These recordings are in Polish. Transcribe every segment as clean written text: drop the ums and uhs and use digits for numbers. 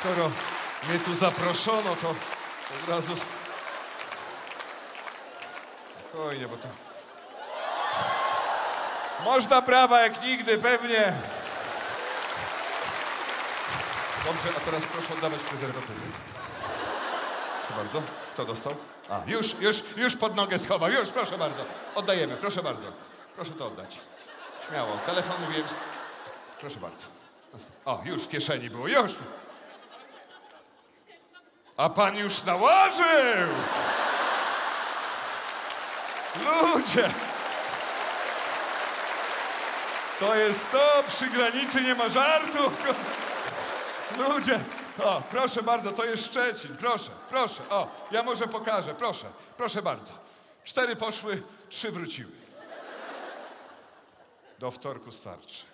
skoro mnie tu zaproszono, to od razu... Spokojnie, bo to... Można prawa jak nigdy, pewnie. Dobrze, a teraz proszę oddawać prezerwatywy. Proszę bardzo. Kto dostał? A, już pod nogę schował. Już, proszę bardzo. Oddajemy, proszę bardzo. Proszę to oddać. Śmiało. Telefon mówiłem. Proszę bardzo. O, już w kieszeni było, już. A pan już nałożył! Ludzie! To jest to, przy granicy nie ma żartów. Ludzie, o, proszę bardzo, to jest Szczecin, proszę, o, ja może pokażę, proszę bardzo. 4 poszły, 3 wróciły. Do wtorku starczy.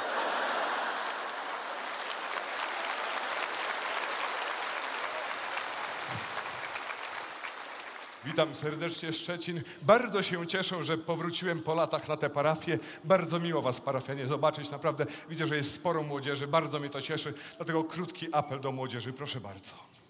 Witam serdecznie, Szczecin. Bardzo się cieszę, że powróciłem po latach na tę parafię. Bardzo miło was, parafianie, zobaczyć. Naprawdę widzę, że jest sporo młodzieży. Bardzo mnie to cieszy. Dlatego krótki apel do młodzieży. Proszę bardzo.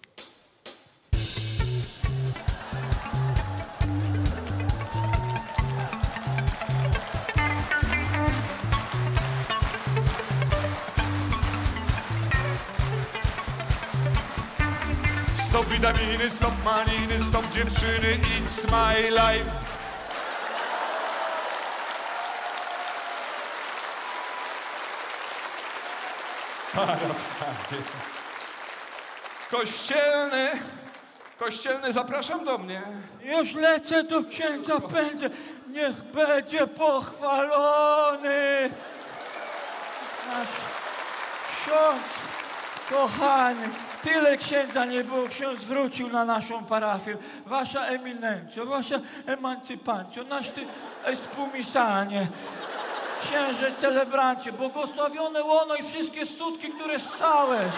Stop witaminy, stop maliny, stop dziewczyny, it's my life. Kościelny, zapraszam do mnie. Już lecę do księdza, pędzę. Niech będzie pochwalony nasz ksiądz kochany. Tyle księdza nie było, ksiądz wrócił na naszą parafię. Wasza eminencjo, wasza emancypancjo, nasz ty espumisanie, księże celebrancie, błogosławione łono i wszystkie skutki, które ssałeś.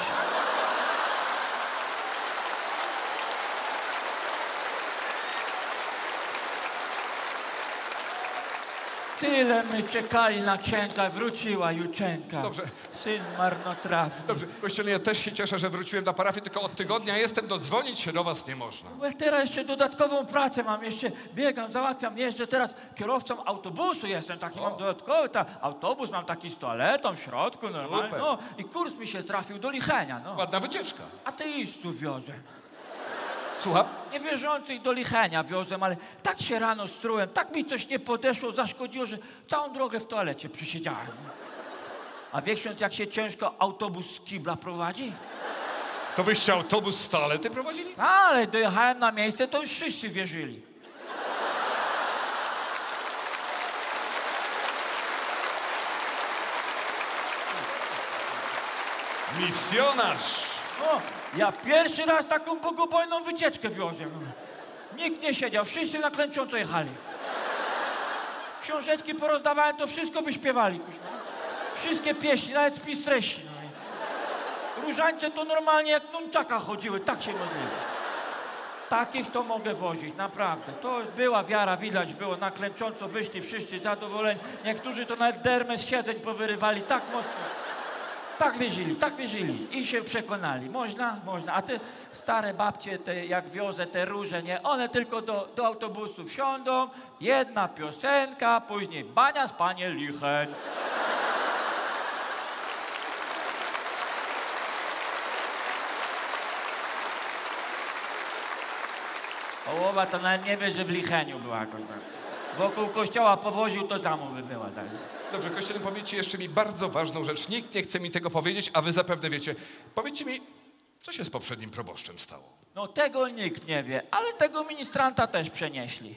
Tyle my czekali na księdza, wróciła Juczenka. Dobrze. Syn marnotrawny. Dobrze, kościelny, ja też się cieszę, że wróciłem na parafię, tylko od tygodnia jestem, dodzwonić się do was nie można. Bo ja teraz jeszcze dodatkową pracę mam, jeszcze biegam, załatwiam, jeżdżę teraz kierowcą autobusu jestem, taki mam dodatkowy, autobus mam taki z toaletą w środku, normalnie, Super. no i kurs mi się trafił do Lichenia, no. Ładna wycieczka. Ateistów wiozłem. Słucham? Niewierzących do Lichenia wiozłem, ale tak się rano strułem, tak mi coś nie podeszło, zaszkodziło, że całą drogę w toalecie przysiedziałem. A wie ksiądz, jak się ciężko autobus z kibla prowadzi? To wyście autobus z toalety prowadzili? Ale dojechałem na miejsce, to już wszyscy wierzyli. Misjonarz! O, ja pierwszy raz taką bogobojną wycieczkę wiozłem. Nikt nie siedział, wszyscy na klęcząco jechali. Książeczki porozdawałem, to wszystko wyśpiewali. Wszystkie pieśni, nawet spis treści. Różańce to normalnie jak nunczaka chodziły, tak się modliły. Takich to mogę wozić, naprawdę. To była wiara, widać było, na klęcząco wyszli wszyscy zadowoleni. Niektórzy to nawet dermę z siedzeń powyrywali tak mocno. Tak wierzyli i się przekonali. Można. A te stare babcie, te, jak wiozę te róże, nie, one tylko do autobusu wsiądą, jedna piosenka, później bania z panie Licheń. Połowa to nawet nie wie, że w Licheniu była jakoś tak. Wokół kościoła powoził, to za mną by była tak. Dobrze, kościelny, powiedzcie jeszcze mi bardzo ważną rzecz. Nikt nie chce mi tego powiedzieć, a wy zapewne wiecie. Powiedzcie mi, co się z poprzednim proboszczem stało? No tego nikt nie wie, ale tego ministranta też przenieśli.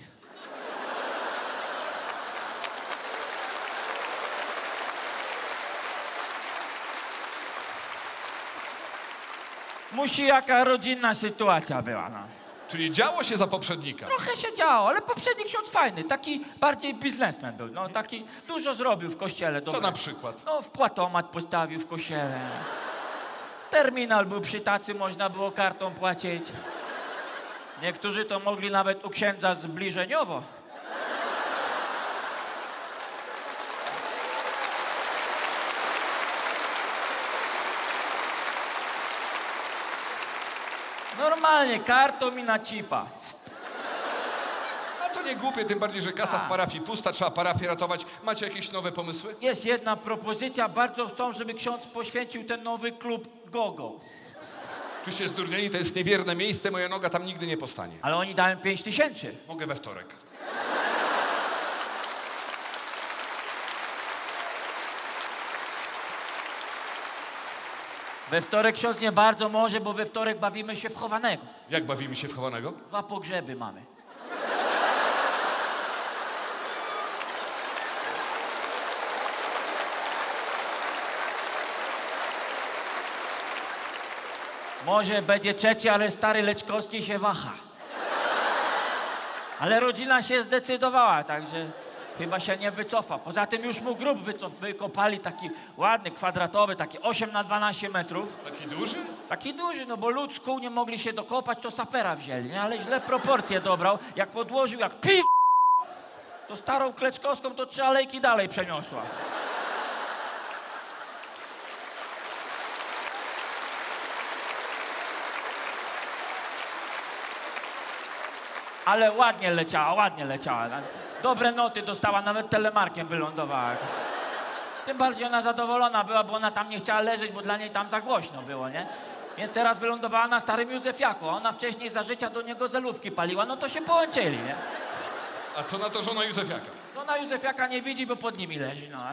Musi jaka rodzinna sytuacja była, no. Czyli działo się za poprzednika. Trochę się działo, ale poprzedni ksiądz fajny, taki bardziej biznesmen był, no taki dużo zrobił w kościele. Co na przykład? No wpłatomat postawił w kościele. Terminal był przy tacy, można było kartą płacić. Niektórzy to mogli nawet u księdza zbliżeniowo. Normalnie, kartą mi na cipa. A to nie głupie, tym bardziej, że kasa w parafii pusta, trzeba parafię ratować. Macie jakieś nowe pomysły? Jest jedna propozycja, bardzo chcą, żeby ksiądz poświęcił ten nowy klub Gogo. Czyście zdurnieni, to jest niewierne miejsce, moja noga tam nigdy nie postanie. Ale oni dają 5000. Mogę we wtorek. We wtorek ksiądz nie bardzo może, bo we wtorek bawimy się w chowanego. Jak bawimy się w chowanego? 2 pogrzeby mamy. Może będzie trzeci, ale stary Leczkowski się waha. Ale rodzina się zdecydowała, także chyba się nie wycofa. Poza tym już mu grób wykopali, taki ładny, kwadratowy, taki 8 na 12 metrów. Taki duży? Taki duży, no bo lud z kół nie mogli się dokopać, to sapera wzięli, nie? Ale źle proporcje dobrał. Jak podłożył, jak piw, to starą Kleczkowską to 3 alejki dalej przeniosła. Ale ładnie leciała, ładnie leciała. Dobre noty dostała, nawet telemarkiem wylądowała. Tym bardziej ona zadowolona była, bo ona tam nie chciała leżeć, bo dla niej tam za głośno było, nie? Więc teraz wylądowała na starym Józefiaku, a ona wcześniej za życia do niego zelówki paliła, no to się połączyli, nie? A co na to żona Józefiaka? Żona Józefiaka nie widzi, bo pod nimi leży, no.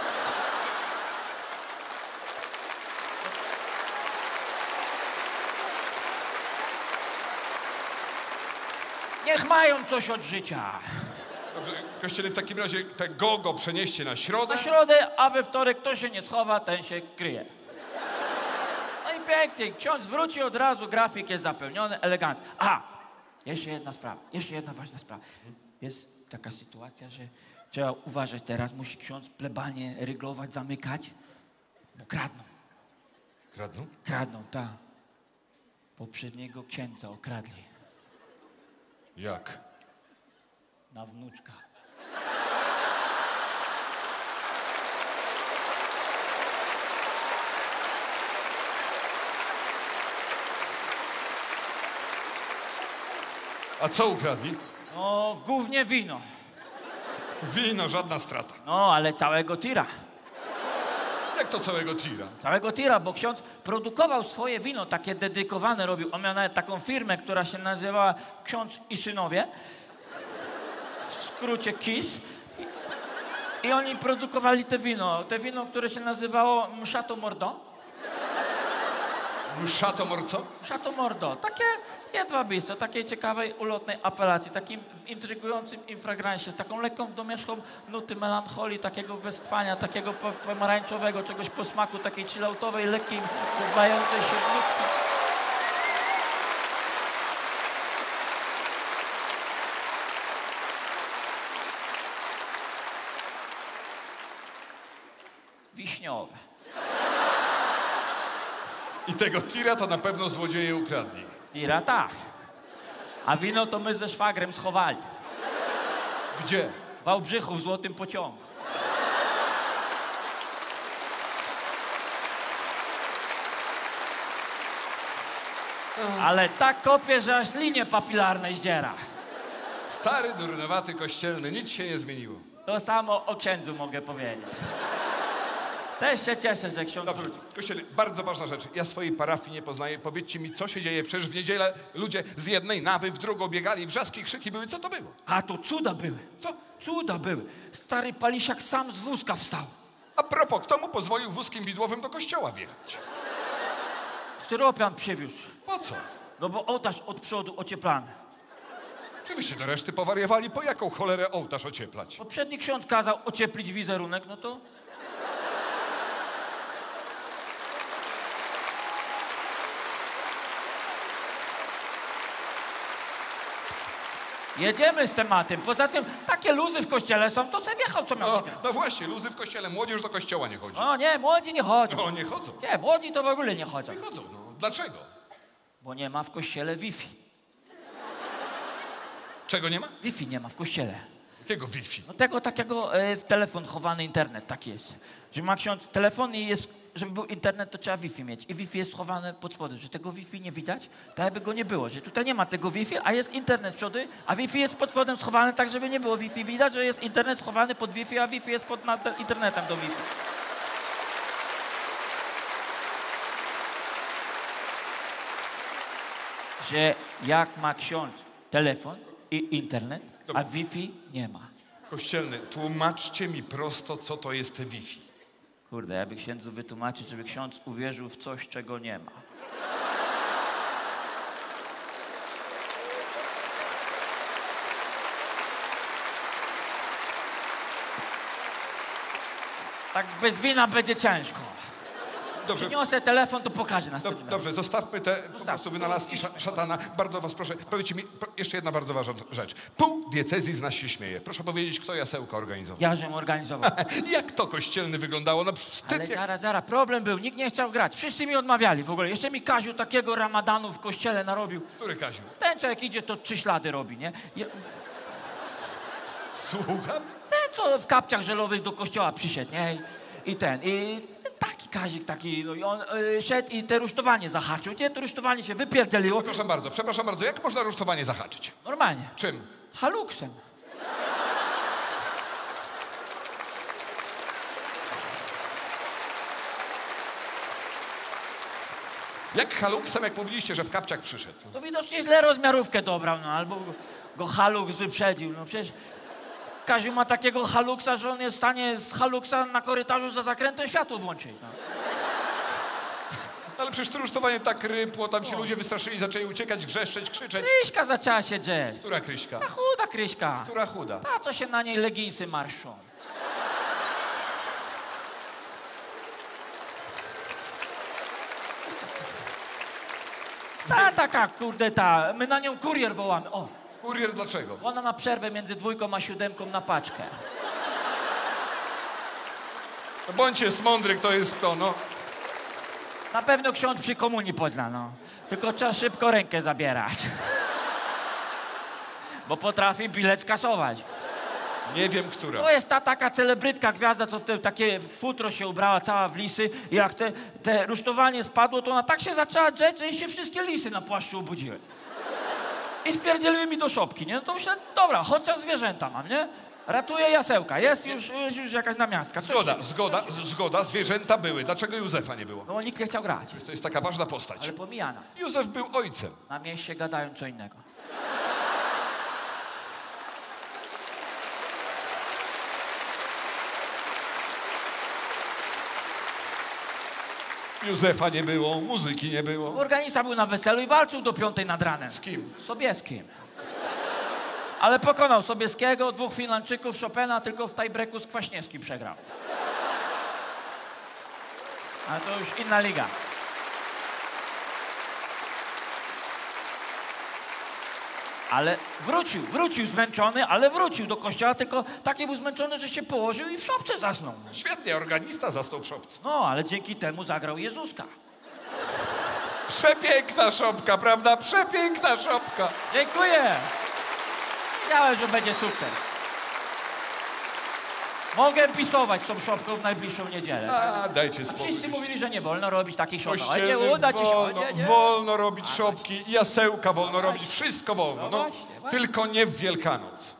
Niech mają coś od życia. Dobrze, kościele, w takim razie te gogo przenieście na środę. Na środę, a we wtorek kto się nie schowa, ten się kryje. No i pięknie, ksiądz wróci od razu, grafik jest zapełniony, elegancko. Aha, jeszcze jedna sprawa, jeszcze jedna ważna sprawa. Jest taka sytuacja, że trzeba uważać teraz, musi ksiądz plebanie ryglować, zamykać, bo kradną. Kradną? Kradną, tak. Poprzedniego księdza okradli. Jak? Na wnuczka. A co ukradli? No, głównie wino. Wino, żadna strata. No, ale całego tira. Jak to całego tira? Całego tira, bo ksiądz produkował swoje wino, takie dedykowane robił. On miał nawet taką firmę, która się nazywała Ksiądz i Synowie. W skrócie KIS. I oni produkowali te wino, które się nazywało Chateau Mordant. Mszato morco? Chateau Mordant. Takie jedwabiste, takiej ciekawej, ulotnej apelacji, takim intrygującym infragransie, z taką lekką domieszką nuty melancholii, takiego westchwania, takiego pomarańczowego, czegoś po smaku, takiej chilloutowej, lekkiej, rozbijającej się nutki. Wiśniowe. I tego tira to na pewno złodzieje ukradli. Tira tak. A wino to my ze szwagrem schowali. Gdzie? W Wałbrzychu w Złotym Pociągu. Ale tak kopie, że aż linie papilarne zdziera. Stary, durnowaty kościelny, nic się nie zmieniło. To samo o księdzu mogę powiedzieć. Też się cieszę, że ksiądz Dobrze, wrócił. kościele, bardzo ważna rzecz. Ja swojej parafii nie poznaję. Powiedzcie mi, co się dzieje. Przecież w niedzielę ludzie z jednej nawy w drugą biegali, wrzaski, krzyki były. Co to było? A tu cuda były. Co? Cuda były. Stary Palisiak sam z wózka wstał. A propos, kto mu pozwolił wózkiem widłowym do kościoła wjechać? Styropian przywiózł. Po co? No bo ołtarz od przodu ocieplany. Czy wyście do reszty powariowali? Po jaką cholerę ołtarz ocieplać? Poprzedni ksiądz kazał ocieplić wizerunek, no to... Jedziemy z tematem. Poza tym takie luzy w kościele są, to se wjechał, co miał. No właśnie, luzy w kościele. Młodzież do kościoła nie chodzi. O nie, młodzi nie chodzą. No, nie chodzą. Nie, młodzi to w ogóle nie chodzą. Nie chodzą, no. Dlaczego? Bo nie ma w kościele Wi-Fi. Czego nie ma? Wi-Fi nie ma w kościele. Jakiego Wi-Fi? No tego takiego w telefon chowany internet, tak jest. Że ma ksiądz telefon i jest żeby był internet, to trzeba Wi-Fi mieć. I Wi-Fi jest schowane pod spodem, że tego Wi-Fi nie widać, tak jakby go nie było, że tutaj nie ma tego Wi-Fi, a jest internet z przodu, a Wi-Fi jest pod spodem schowane tak, żeby nie było Wi-Fi. Widać, że jest internet schowany pod Wi-Fi, a Wi-Fi jest pod internetem do Wi-Fi. Że jak ma ksiądz telefon i internet, a Wi-Fi nie ma. Kościelny, tłumaczcie mi prosto, co to jest Wi-Fi. Kurde, jakby księdzu wytłumaczyć, żeby ksiądz uwierzył w coś, czego nie ma. Tak bez wina będzie ciężko. Dobrze, Przyniosę telefon, to pokażę następnym razem. dobrze, zostawmy te po prostu wynalazki szatana. Bardzo was proszę, powiedzcie mi jeszcze jedna bardzo ważna rzecz. Pół diecezji z nas się śmieje. Proszę powiedzieć, kto jasełka organizował. Ja żem organizował. Jak to kościelny wyglądało? No wstyd. Ale zaraz, problem był, nikt nie chciał grać. Wszyscy mi odmawiali w ogóle. Jeszcze mi Kaziu takiego ramadanu w kościele narobił. Który Kaziu? Ten, co jak idzie, to 3 ślady robi, nie? Słucham? Ten, co w kapciach żelowych do kościoła przyszedł, nie? I ten taki Kazik, taki, no i on szedł i te rusztowanie zahaczył, nie? To rusztowanie się wypierdzieliło. Przepraszam bardzo, jak można rusztowanie zahaczyć? Normalnie. Czym? Haluksem. Jak haluksem, jak mówiliście, że w kapciach przyszedł? To widocznie źle rozmiarówkę dobrał, no albo go haluks wyprzedził, no przecież Kaziu ma takiego haluksa, że on jest w stanie z haluksa na korytarzu za zakrętem światło włączyć, no. Ale przecież to rusztowanie tak rypło, tam się ludzie wystraszyli, zaczęli uciekać, wrzeszczeć, krzyczeć. Kryśka zaczęła się drzeć. Która Kryśka? Ta chuda Kryśka. Która chuda? Ta, co się na niej leginsy marszczą. Ta, taka, kurde, ta. My na nią kurier wołamy. O, Kurier dlaczego? ona ma przerwę między 2 a 7 na paczkę. No bądź jest mądry, kto jest kto, no. Na pewno ksiądz przy komunii pozna, no. Tylko trzeba szybko rękę zabierać. Bo potrafi bilet skasować. Nie wiem, która. To jest ta taka celebrytka, gwiazda, co w te takie futro się ubrała, cała w lisy. I jak te rusztowanie spadło, to ona tak się zaczęła drzeć, że jej się wszystkie lisy na płaszczu obudziły. I spierdzieliły mi do szopki, nie? No to myślę, dobra, chociaż zwierzęta mam, nie? Ratuje jasełka, jest już jakaś namiastka. Zgoda, zwierzęta były. Dlaczego Józefa nie było? No nikt nie chciał grać, To jest taka ważna postać. ale pomijana. Józef był ojcem. Na mieście gadają co innego. Józefa nie było, muzyki nie było. Organista był na weselu i walczył do 5 nad ranem. Z kim? Sobieskim. Ale pokonał Sobieskiego, 2 Finlandczyków, Chopina, tylko w tiebreaku z Kwaśniewskim przegrał. Ale to już inna liga. Ale wrócił zmęczony, ale wrócił do kościoła, tylko taki był zmęczony, że się położył i w szopce zasnął. Świetnie, organista zasnął w szopce. No, ale dzięki temu zagrał Jezuska. Przepiękna szopka, prawda? Przepiękna szopka. Dziękuję. Wiedziałem, że będzie sukces. Mogę pisować z tą szopką w najbliższą niedzielę. A, dajcie spokój. Wszyscy mówili, że nie wolno robić takich szopek. Ale Kościelny, nie uda ci się. wolno robić szopki, jasełka wolno robić, wszystko wolno. No No, właśnie. tylko nie w Wielkanoc.